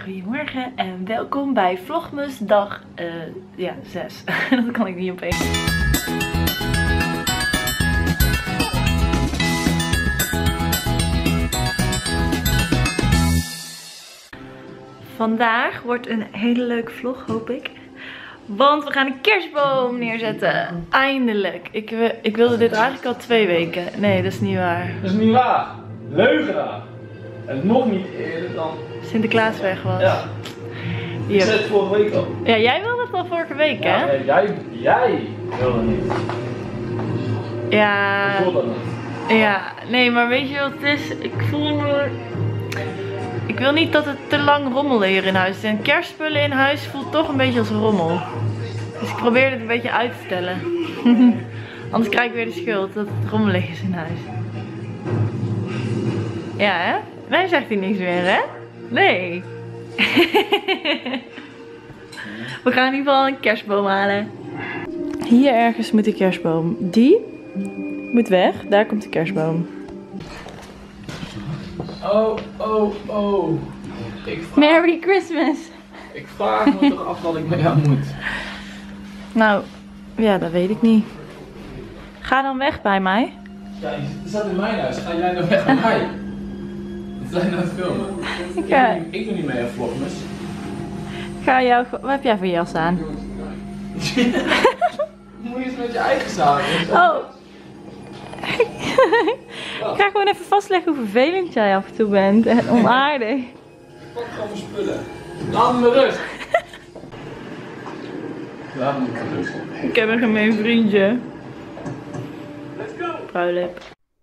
Goedemorgen en welkom bij Vlogmas dag 6. Dat kan ik niet opeens. Vandaag wordt een hele leuke vlog, hoop ik. Want we gaan een kerstboom neerzetten. Eindelijk. Ik wilde dit eigenlijk al 2 weken. Nee, dat is niet waar. Dat is niet waar. Leugenaar. En nog niet eerder dan Sinterklaas weg was. Ja. Ik zei het vorige week al. Ja, jij wilde het al vorige week, hè? Ja, nee, jij wilde niet. Ja. Ik voel dat niet. Ja, nee, maar weet je wat het is? Ik wil niet dat het te lang rommel hier in huis is. En kerstspullen in huis voelt toch een beetje als rommel. Dus ik probeer het een beetje uit te stellen. Anders krijg ik weer de schuld dat het rommelig is in huis. Ja, hè? Nee, zegt hij niks meer, hè? Nee. We gaan in ieder geval een kerstboom halen. Hier ergens moet de kerstboom. Die moet weg. Daar komt de kerstboom. Oh. Merry Christmas. Ik vraag me toch af wat ik met jou moet. Nou, ja, dat weet ik niet. Ga dan weg bij mij. Ja, je staat in mijn huis. Ga jij nou weg bij mij? Wat zijn nou aan het filmen? Ik doe niet mee aan Vlogmas. Wat heb jij voor jas aan? Moet je eens met je eigen zaken. Oh. Ik ga gewoon even vastleggen hoe vervelend jij af en toe bent. En onaardig. Wat gewoon voor spullen? Laat me rust. Laat me rust. Ik heb een gemeen vriendje. Let's go. Pruilip.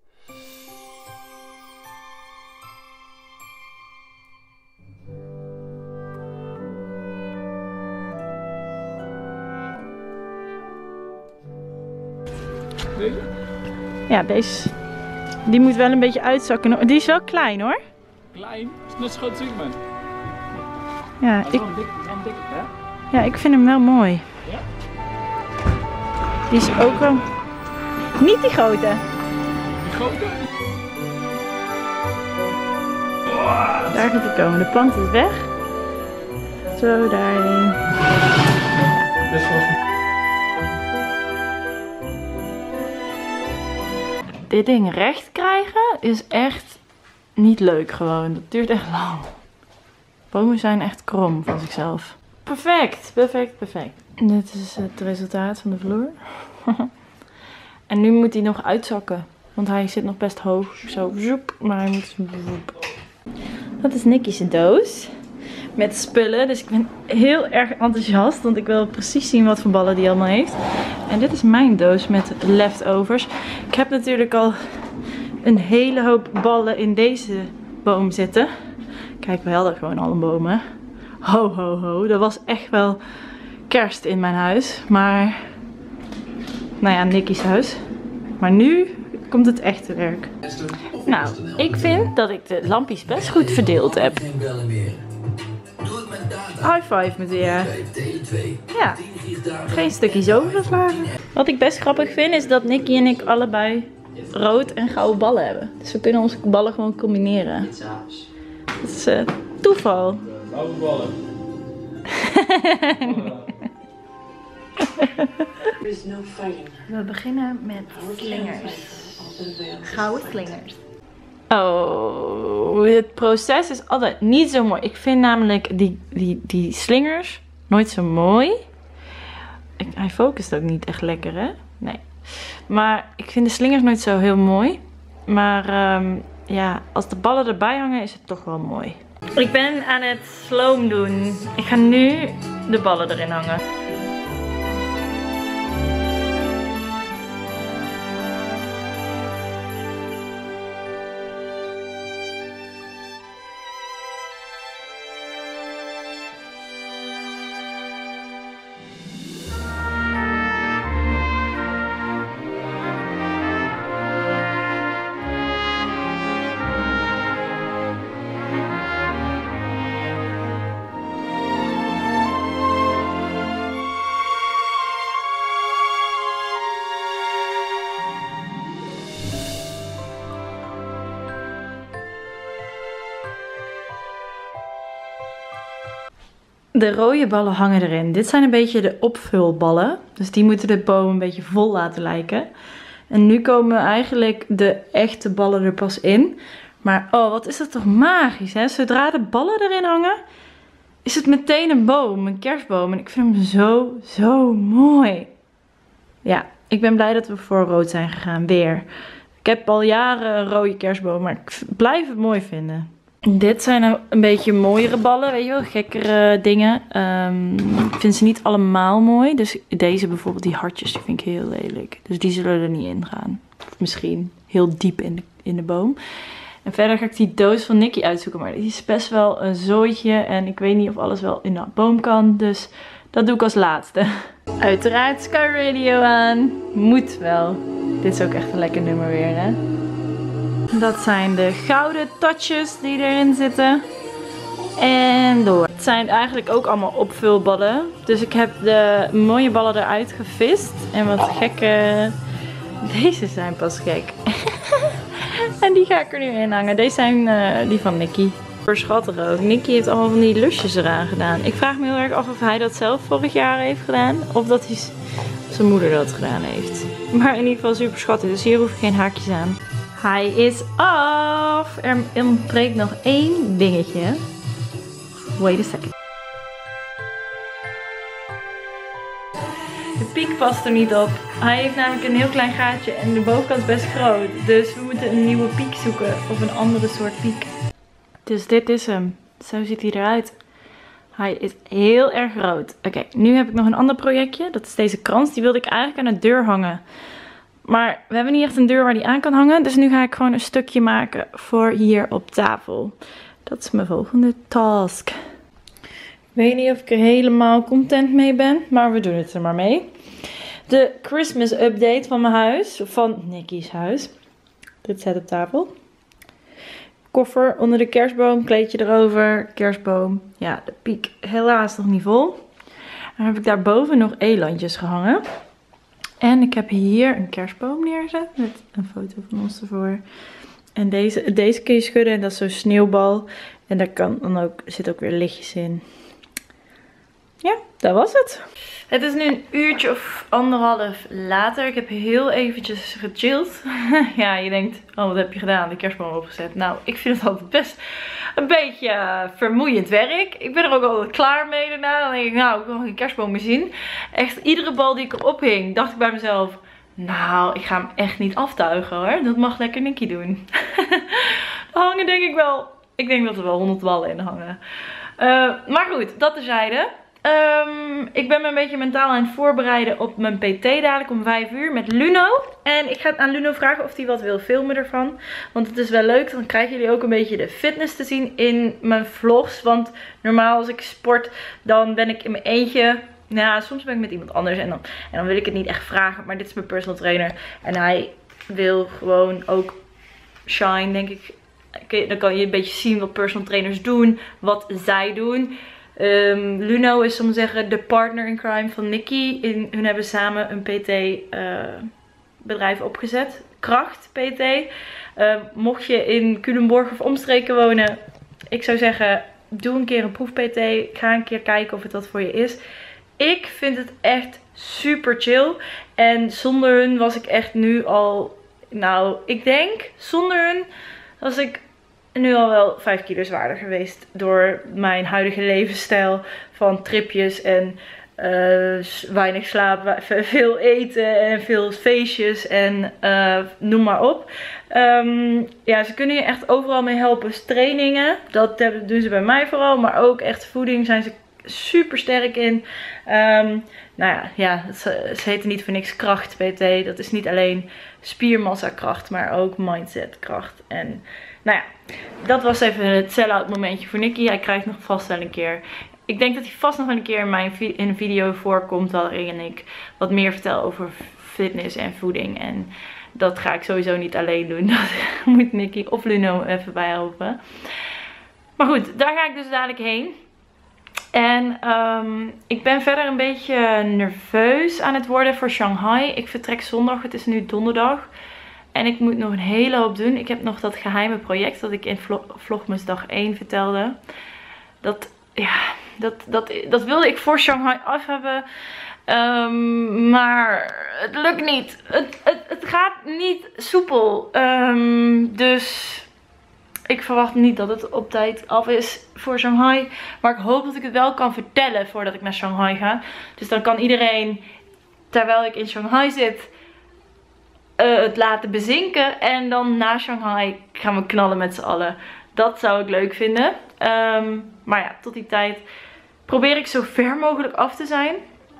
Deze? Ja, deze. Die moet wel een beetje uitzakken. Die is wel klein, hoor. Klein? Is net zo groot als ik ben. Ja, Dat is wel een dikke, hè? ja, ik vind hem wel mooi. Ja? Die is ook wel... Niet die grote. Die grote? Daar gaat hij komen. De plant is weg. Zo, daarheen. Best wel. Dit ding recht krijgen is echt niet leuk gewoon. Dat duurt echt lang. Bomen zijn echt krom van zichzelf. Perfect. Dit is het resultaat van de vloer. En nu moet hij nog uitzakken. Want hij zit nog best hoog. Zo, zoep. Maar hij moet... Zoep. Dat is Nicky's doos. Met spullen. Dus ik ben heel erg enthousiast. Want ik wil precies zien wat voor ballen die allemaal heeft. En dit is mijn doos met leftovers. Ik heb natuurlijk al een hele hoop ballen in deze boom zitten. Kijk, we hadden gewoon al een boom, hè. Ho, ho, ho. Dat was echt wel kerst in mijn huis. Maar, nou ja, Nicky's huis. Maar nu komt het echte werk. Nou, ik vind dat ik de lampjes best goed verdeeld heb. High five meteen. Ja, geen stukjes overgeslagen. Wat ik best grappig vind is dat Nicky en ik allebei rood en gouden ballen hebben. Dus we kunnen onze ballen gewoon combineren. Dat is toeval. Blauwe ballen. We beginnen met slingers. Gouden slingers. Oh, het proces is altijd niet zo mooi. Ik vind namelijk die slingers nooit zo mooi. Hij focust ook niet echt lekker, hè? Nee. Maar ik vind de slingers nooit zo heel mooi. Maar ja, als de ballen erbij hangen is het toch wel mooi. Ik ben aan het sloom doen. Ik ga nu de ballen erin hangen. De rode ballen hangen erin. Dit zijn een beetje de opvulballen. Dus die moeten de boom een beetje vol laten lijken. En nu komen eigenlijk de echte ballen er pas in. Maar oh, wat is dat toch magisch, hè? Zodra de ballen erin hangen, is het meteen een boom, een kerstboom. En ik vind hem zo, zo mooi. Ja, ik ben blij dat we voor rood zijn gegaan, weer. Ik heb al jaren een rode kerstboom, maar ik blijf het mooi vinden. Dit zijn een beetje mooiere ballen, weet je wel, gekkere dingen. Ik vind ze niet allemaal mooi. Dus deze bijvoorbeeld, die hartjes, die vind ik heel lelijk. Dus die zullen er niet in gaan. Of misschien heel diep in de boom. En verder ga ik die doos van Nicky uitzoeken. Maar die is best wel een zooitje. En ik weet niet of alles wel in de boom kan. Dus dat doe ik als laatste. Uiteraard Sky Radio aan. Moet wel. Dit is ook echt een lekker nummer weer, hè? Dat zijn de gouden tatjes die erin zitten. En door. Het zijn eigenlijk ook allemaal opvulballen. Dus ik heb de mooie ballen eruit gevist. En wat gekke... Deze zijn pas gek. En die ga ik er nu in hangen. Deze zijn die van Nicky. Super schattig ook. Nicky heeft allemaal van die lusjes eraan gedaan. Ik vraag me heel erg af of hij dat zelf vorig jaar heeft gedaan. Of dat zijn moeder dat gedaan heeft. Maar in ieder geval super schattig. Dus hier hoef ik geen haakjes aan. Hij is af. Er ontbreekt nog één dingetje. Wait a second. De piek past er niet op. Hij heeft namelijk een heel klein gaatje en de bovenkant is best groot. Dus we moeten een nieuwe piek zoeken. Of een andere soort piek. Dus dit is hem. Zo ziet hij eruit. Hij is heel erg groot. Oké, nu heb ik nog een ander projectje. Dat is deze krans. Die wilde ik eigenlijk aan de deur hangen. Maar we hebben niet echt een deur waar die aan kan hangen. Dus nu ga ik gewoon een stukje maken voor hier op tafel. Dat is mijn volgende task. Ik weet niet of ik er helemaal content mee ben. Maar we doen het er maar mee. De Christmas update van mijn huis. Van Nicky's huis. Dit staat op tafel. Koffer onder de kerstboom. Kleedje erover. Kerstboom. Ja, de piek helaas nog niet vol. Dan heb ik daarboven nog elandjes gehangen. En ik heb hier een kerstboom neergezet. Met een foto van ons ervoor. En deze kun je schudden. En dat is zo'n sneeuwbal. En daar zit ook weer lichtjes in. Ja, dat was het. Het is nu een uurtje of anderhalf later. Ik heb heel eventjes gechilled. Ja, je denkt, oh wat heb je gedaan? De kerstboom opgezet. Nou, ik vind het altijd best een beetje vermoeiend werk. Ik ben er ook al klaar mee daarna. Dan denk ik, nou, ik wil nog een kerstboom meer zien. Echt, iedere bal die ik erop hing, dacht ik bij mezelf, nou, ik ga hem echt niet aftuigen hoor. Dat mag lekker Nicky doen. Hangen denk ik wel, ik denk dat er wel 100 ballen in hangen. Maar goed, dat terzijde. Ik ben me een beetje mentaal aan het voorbereiden op mijn PT dadelijk om 5 uur met Luno. En ik ga aan Luno vragen of hij wat wil filmen ervan. Want het is wel leuk, dan krijgen jullie ook een beetje de fitness te zien in mijn vlogs. Want normaal als ik sport, dan ben ik in mijn eentje. Nou, soms ben ik met iemand anders en dan wil ik het niet echt vragen. Maar dit is mijn personal trainer. En hij wil gewoon ook shine, denk ik. Dan kan je een beetje zien wat personal trainers doen, wat zij doen. Luno is, om te zeggen, de partner in crime van Nicky. Hun hebben samen een PT bedrijf opgezet. Kracht PT. Mocht je in Culemborg of omstreken wonen, ik zou zeggen, doe een keer een proef PT. Ga een keer kijken of het wat voor je is. Ik vind het echt super chill. En zonder hun was ik echt nu al, nou, ik denk zonder hun was ik nu al wel 5 kilo zwaarder geweest door mijn huidige levensstijl van tripjes en weinig slaap, veel eten en veel feestjes en noem maar op. Ja, ze kunnen je echt overal mee helpen. Dus trainingen, dat doen ze bij mij vooral, maar ook echt voeding zijn ze super sterk in. Nou ja, ze heten niet voor niks kracht PT. Dat is niet alleen spiermassa kracht, maar ook mindset kracht. En nou ja, dat was even het sell-out momentje voor Nicky. Hij krijgt nog vast wel een keer. Ik denk dat hij vast nog wel een keer in een video voorkomt waarin ik wat meer vertel over fitness en voeding. En dat ga ik sowieso niet alleen doen. Dat moet Nicky of Luno even bij helpen. Maar goed, daar ga ik dus dadelijk heen. En ik ben verder een beetje nerveus aan het worden voor Shanghai. Ik vertrek zondag, het is nu donderdag. En ik moet nog een hele hoop doen. Ik heb nog dat geheime project dat ik in Vlogmas dag 1 vertelde. Dat wilde ik voor Shanghai af hebben. Maar het lukt niet. Het gaat niet soepel. Dus ik verwacht niet dat het op tijd af is voor Shanghai. Maar ik hoop dat ik het wel kan vertellen voordat ik naar Shanghai ga. Dus dan kan iedereen, terwijl ik in Shanghai zit, het laten bezinken. En dan na Shanghai gaan we knallen met z'n allen. Dat zou ik leuk vinden. Maar ja, tot die tijd probeer ik zo ver mogelijk af te zijn.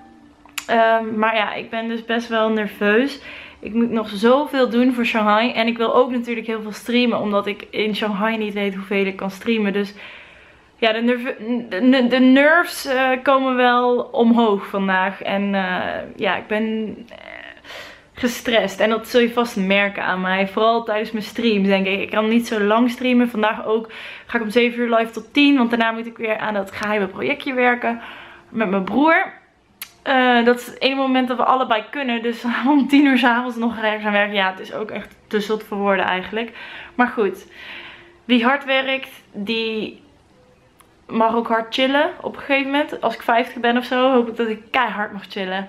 Maar ja, ik ben dus best wel nerveus. Ik moet nog zoveel doen voor Shanghai. En ik wil ook natuurlijk heel veel streamen. Omdat ik in Shanghai niet weet hoeveel ik kan streamen. Dus ja, de nerves komen wel omhoog vandaag. En ja, ik ben gestrest. En dat zul je vast merken aan mij. Vooral tijdens mijn streams denk ik. Ik kan niet zo lang streamen. Vandaag ook ga ik om 7 uur live tot 10. Want daarna moet ik weer aan dat geheime projectje werken. Met mijn broer. Dat is het ene moment dat we allebei kunnen. Dus om 10 uur 's avonds nog ergens aan werken. Ja, het is ook echt te zot voor woorden eigenlijk. Maar goed. Wie hard werkt, die mag ook hard chillen. Op een gegeven moment. Als ik 50 ben of zo, hoop ik dat ik keihard mag chillen.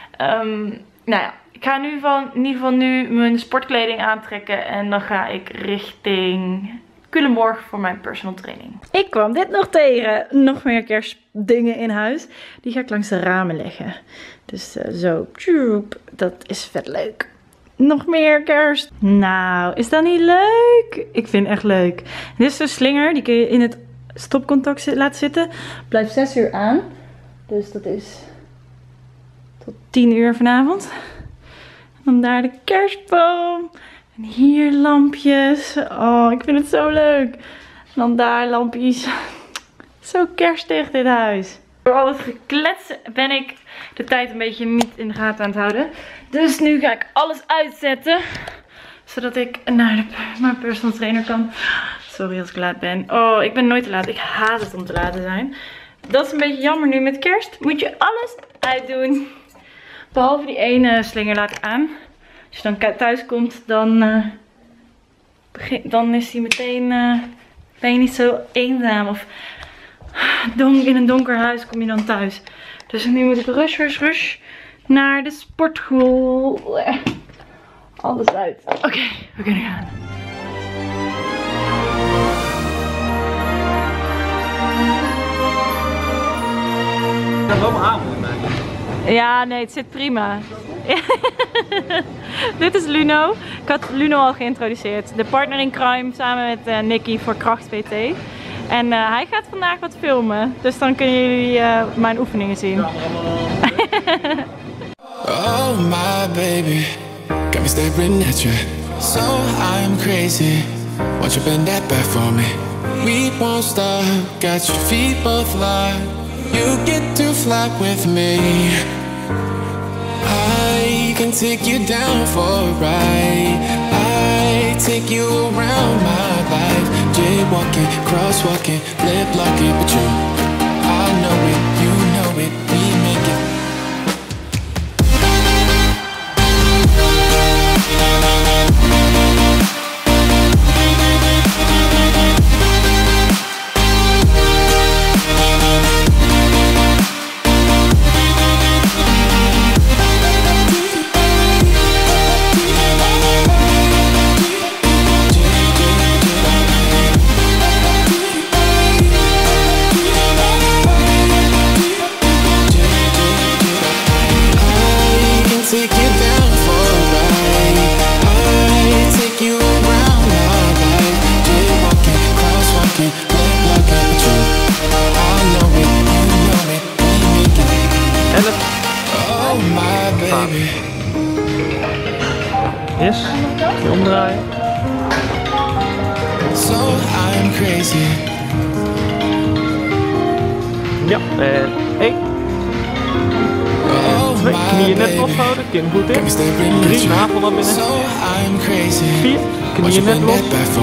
Nou ja. Ik ga nu in ieder geval nu mijn sportkleding aantrekken. En dan ga ik richting Culemborg voor mijn personal training. Ik kwam dit nog tegen. Nog meer kerstdingen in huis. Die ga ik langs de ramen leggen. Dus zo. Dat is vet leuk. Nog meer kerst. Nou, is dat niet leuk? Ik vind het echt leuk. Dit is zo'n slinger. Die kun je in het stopcontact laten zitten. Blijft 6 uur aan. Dus dat is tot 10 uur vanavond. Dan daar de kerstboom. En hier lampjes. Oh, ik vind het zo leuk. En dan daar lampjes. Zo kerstig dit huis. Door al het geklets ben ik de tijd een beetje niet in de gaten aan het houden. Dus nu ga ik alles uitzetten. Zodat ik naar mijn personal trainer kan. Sorry als ik laat ben. Oh, ik ben nooit te laat. Ik haat het om te laat te zijn. Dat is een beetje jammer nu met kerst. Moet je alles uitdoen. Behalve die ene slinger laat ik aan. Als je dan thuis komt, dan is hij meteen, ben je niet zo eenzaam. Of in een donker huis kom je dan thuis. Dus nu moet ik rush naar de sportschool. Alles uit. Oké, we kunnen gaan. Dat is wel mijn avond, man. Ja, nee, het zit prima. Dit is Luno. Ik had Luno al geïntroduceerd. De partner in crime samen met Nicky voor Kracht PT. En hij gaat vandaag wat filmen. Dus dan kunnen jullie mijn oefeningen zien. Oh my baby, got me staring at you. So I'm crazy. Won't you bend that back for me? We won't stop. Got your feet both locked. You get to fly with me. I can take you down for a ride. I take you around my life. Jaywalking, crosswalking, lip locking, but you, I know it, you know it, we make it. Yes, je omdraaien. So I'm crazy. Ja, 1. 2, knieën net vasthouden, kin goed in. 3, navel naar binnen. 4, knieën net los.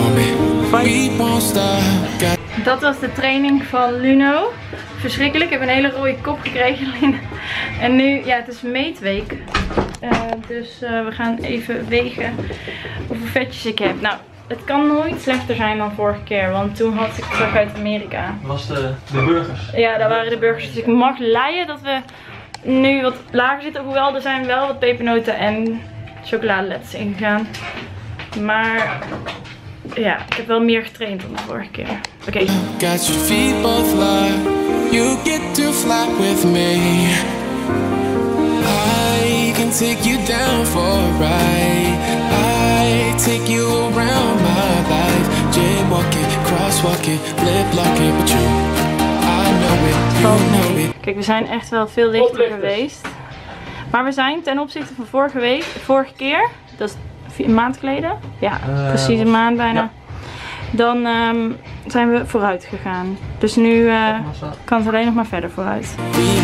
5. Dat was de training van Luno. Verschrikkelijk, ik heb een hele rode kop gekregen. En nu, ja, het is meetweek. Dus we gaan even wegen hoeveel vetjes ik heb. Nou, het kan nooit slechter zijn dan vorige keer. Want toen had ik terug uit Amerika. Dat was de burgers. Ja, daar waren de burgers. Dus ik mag leiden dat we nu wat lager zitten. Hoewel er zijn wel wat pepernoten en chocoladeletters ingegaan. Maar ja, ik heb wel meer getraind dan de vorige keer. Oké. Got your feet both light. You get to fly with me. I can take you down for a ride. I take you around my life. Jaywalking, crosswalking, lip locking with you. I know it, you know it. Kijk, we zijn echt wel veel lichter geweest. Maar we zijn ten opzichte van vorige keer, dat is een maand geleden. Ja, precies een maand bijna. Ja. Dan zijn we vooruit gegaan. Dus nu kan het alleen nog maar verder vooruit.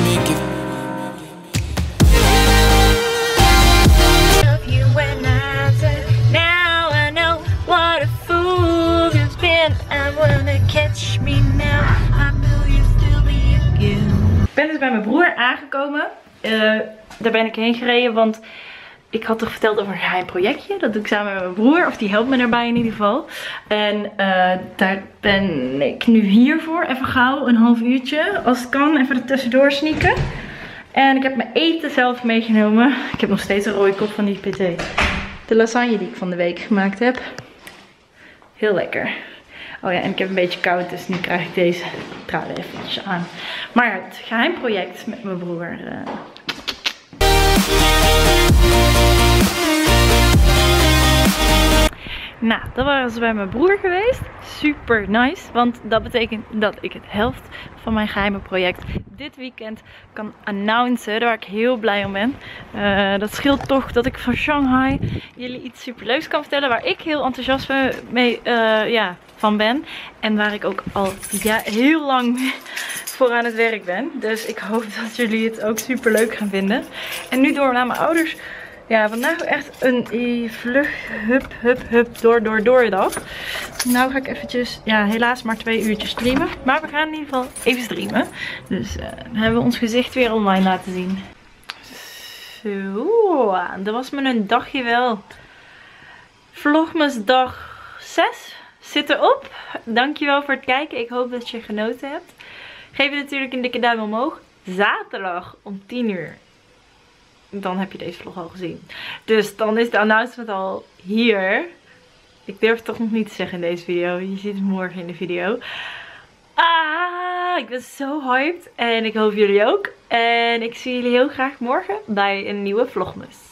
Ik ben dus bij mijn broer aangekomen. Daar ben ik heen gereden, want ik had toch verteld over een geheim projectje. Dat doe ik samen met mijn broer, of die helpt me daarbij in ieder geval. En daar ben ik nu hier voor. Even gauw, een half uurtje. Als het kan, even er tussendoor sneaken. En ik heb mijn eten zelf meegenomen. Ik heb nog steeds een rode kop van die PT. De lasagne die ik van de week gemaakt heb. Heel lekker. Oh ja, en ik heb een beetje koud, dus nu krijg ik deze trui eventjes aan. Maar ja, het geheim project met mijn broer. Nou, dat was bij mijn broer geweest. Super nice, want dat betekent dat ik het helft van mijn geheime project dit weekend kan announcen. Waar ik heel blij om ben. Dat scheelt toch dat ik van Shanghai jullie iets superleuks kan vertellen. Waar ik heel enthousiast mee van ben. En waar ik ook al heel lang voor aan het werk ben. Dus ik hoop dat jullie het ook super leuk gaan vinden. En nu door naar mijn ouders. Ja, vandaag echt een vlug, hup, door dag. Nou ga ik eventjes, ja, helaas maar 2 uurtjes streamen. Maar we gaan in ieder geval even streamen. Dus dan hebben we ons gezicht weer online laten zien. Zo, dat was me een dagje wel. Vlogmas dag 6 zit erop. Dankjewel voor het kijken. Ik hoop dat je genoten hebt. Geef natuurlijk een dikke duim omhoog. Zaterdag om 10 uur. Dan heb je deze vlog al gezien. Dus dan is de announcement al hier. Ik durf het toch nog niet te zeggen in deze video. Je ziet het morgen in de video. Ik ben zo hyped. En ik hoop jullie ook. En ik zie jullie heel graag morgen bij een nieuwe vlogmas.